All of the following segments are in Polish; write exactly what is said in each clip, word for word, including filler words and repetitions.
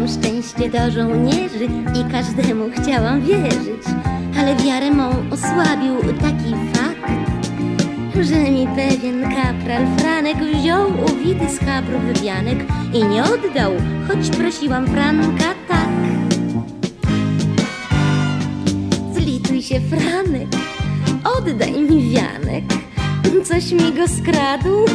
Miałam szczęście do żołnierzy i każdemu chciałam wierzyć, ale wiarę mą osłabił taki fakt, że mi pewien kapral Franek wziął uwity z chabrów wianek i nie oddał, choć prosiłam Franka tak. Zlituj się, Franek, oddaj mi wianek, coś mi go skradł.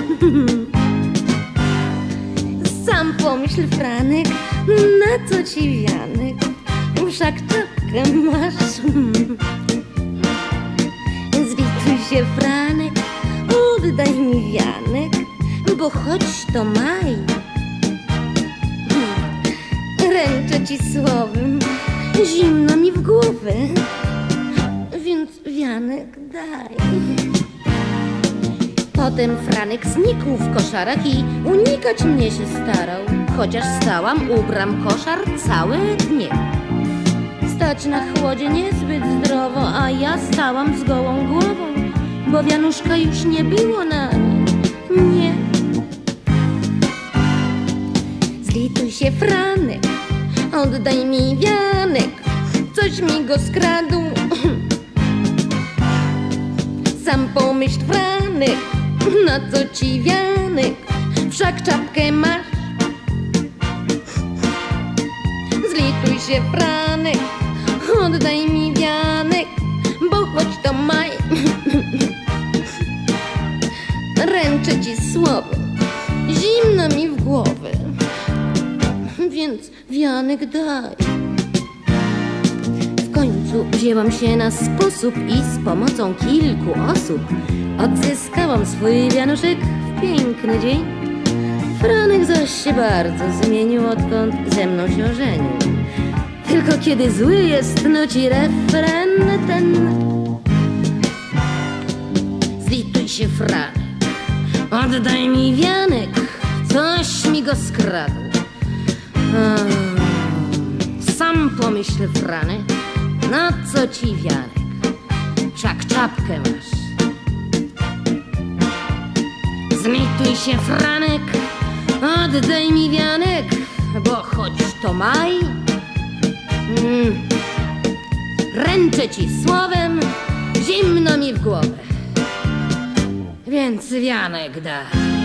Sam pomyśl, Franek, na co ci wianek, wszak czapkę masz. Zlituj się, Franek, oddaj mi wianek, bo choć to maj. Ręczę ci słowem, zimno mi w głowę, więc wianek daj. Potem Franek znikł w koszarach i unikać mnie się starał, chociaż stałam u bram koszar całe dnie. Stać na chłodzie niezbyt zdrowo, a ja stałam z gołą głową, bo wianuszka już nie było na mnie. Zlituj się, Franek, oddaj mi wianek, coś mi go skradł. Sam pomyśl, Franek, na co ci wianek, wszak czapkę masz. Zlituj się, Franek, oddaj mi wianek, bo choć to maj. Ręczę ci słowem, zimno mi w głowę, więc wianek daj. W końcu wzięłam się na sposób i z pomocą kilku osób odzyskałam swój wianuszek w piękny dzień. Franek zaś się bardzo zmienił, odkąd ze mną się ożenił. Tylko kiedy zły jest, nuci refren ten. Zlituj się, Franek, oddaj mi wianek, coś mi go skradł. Sam pomyśl, Franek, na co ci wianek, wszak czapkę masz. Zlituj się, Franek, oddaj mi wianek, bo choć to maj. Mm. Ręczę ci słowem, zimno mi w głowę, więc wianek daj.